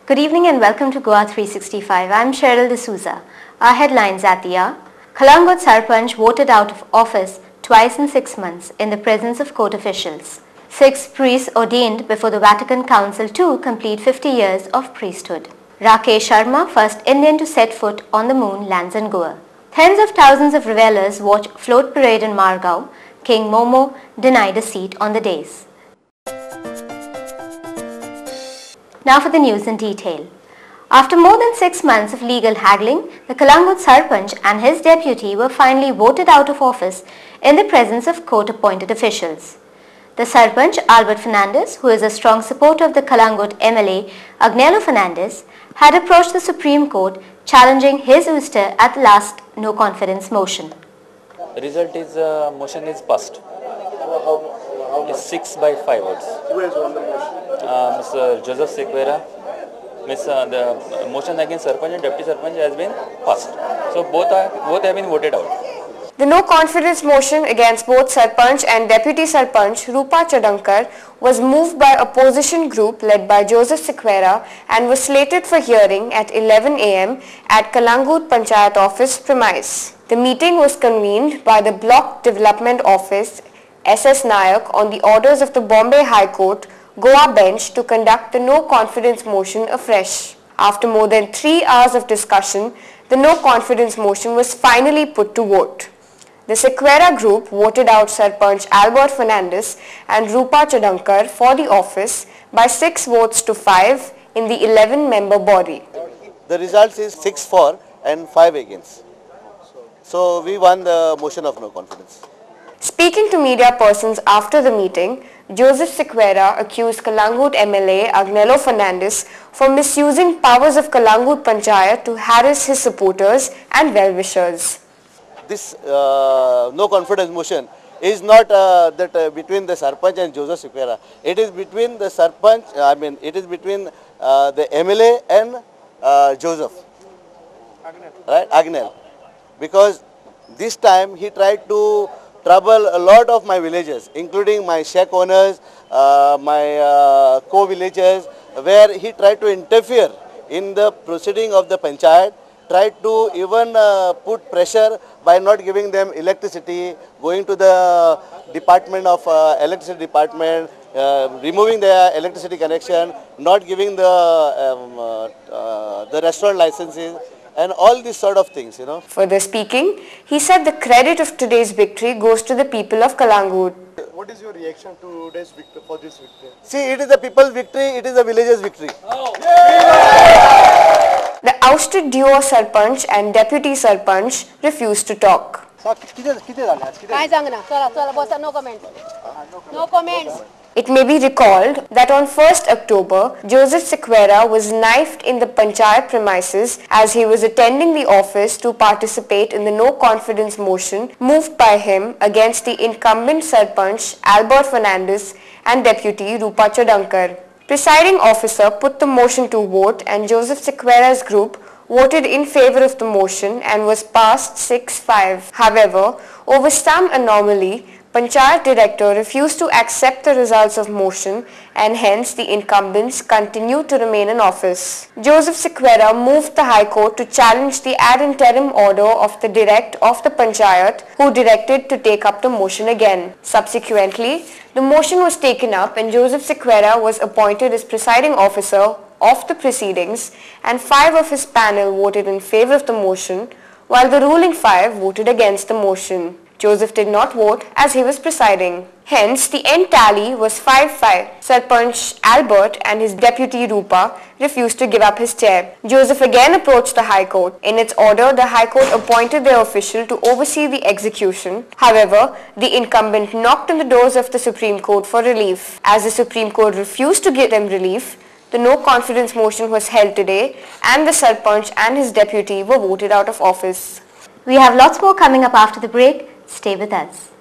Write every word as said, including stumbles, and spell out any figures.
Good evening and welcome to Goa three sixty-five. I am Cheryl D'Souza. Our headlines at the hour. Calangute Sarpanch voted out of office twice in six months in the presence of court officials. Six priests ordained before the Vatican Council to complete fifty years of priesthood. Rakesh Sharma, first Indian to set foot on the moon, lands in Goa. Tens of thousands of revelers watch float parade in Margao. King Momo denied a seat on the dais. Now for the news in detail. After more than six months of legal haggling, the Calangute Sarpanch and his deputy were finally voted out of office in the presence of court-appointed officials. The Sarpanch, Albert Fernandez, who is a strong supporter of the Calangute M L A, Agnello Fernandez, had approached the Supreme Court challenging his ouster at the last no-confidence motion. The result is uh, motion is passed. It's six by five votes. Who has won the motion? Uh, Mister Joseph Sequeira. Miss uh, the motion against Sarpanch and Deputy Sarpanch has been passed. So both are both have been voted out. The no-confidence motion against both Sarpanch and Deputy Sarpanch, Rupa Chadankar, was moved by opposition group led by Joseph Sequeira and was slated for hearing at eleven A M at Calangute Panchayat Office premise. The meeting was convened by the Block Development Office, S S Nayak, on the orders of the Bombay High Court, Goa bench to conduct the no-confidence motion afresh. After more than three hours of discussion, the no-confidence motion was finally put to vote. The Sequeira group voted out Sarpanch Albert Fernandez and Rupa Chadankar for the office by six votes to five in the eleven member body. The result is six for and five against. So we won the motion of no confidence. Speaking to media persons after the meeting, Joseph Sequeira accused Calangute M L A Agnello Fernandez for misusing powers of Calangute Panchayat to harass his supporters and well-wishers. This uh, no confidence motion is not uh, that uh, between the Sarpanch and Joseph Sequeira. It is between the Sarpanch, I mean it is between uh, the M L A and uh, Joseph, Agnel. Right, Agnel. Because this time he tried to trouble a lot of my villagers, including my shack owners, uh, my uh, co-villagers, where he tried to interfere in the proceeding of the panchayat, tried to even uh, put pressure by not giving them electricity, going to the department of uh, electricity department, uh, removing their electricity connection, not giving the um, uh, uh, the restaurant licenses, and all these sort of things, you know. Further speaking, he said the credit of today's victory goes to the people of Calangute. What is your reaction to today's victory, for this victory? See, it is the people's victory, it is the villagers' victory. Oh. The ousted duo Sarpanch and Deputy Sarpanch refused to talk. No comments. It may be recalled that on first October, Joseph Sequeira was knifed in the Panchayat premises as he was attending the office to participate in the no-confidence motion moved by him against the incumbent Sarpanch Albert Fernandez and Deputy Rupa Chadankar. Presiding officer put the motion to vote and Joseph Sequeira's group voted in favor of the motion and was passed six five. However, over some anomaly, Panchayat director refused to accept the results of motion and hence the incumbents continued to remain in office. Joseph Sequeira moved the High Court to challenge the ad interim order of the direct of the Panchayat, who directed to take up the motion again. Subsequently, the motion was taken up and Joseph Sequeira was appointed as presiding officer of the proceedings and five of his panel voted in favor of the motion while the ruling five voted against the motion. Joseph did not vote as he was presiding. Hence, the end tally was five five. Sarpanch Albert and his deputy Rupa refused to give up his chair. Joseph again approached the High Court. In its order, the High Court appointed their official to oversee the execution. However, the incumbent knocked on the doors of the Supreme Court for relief. As the Supreme Court refused to give them relief, the no-confidence motion was held today and the Sarpanch and his deputy were voted out of office. We have lots more coming up after the break. Stay with us.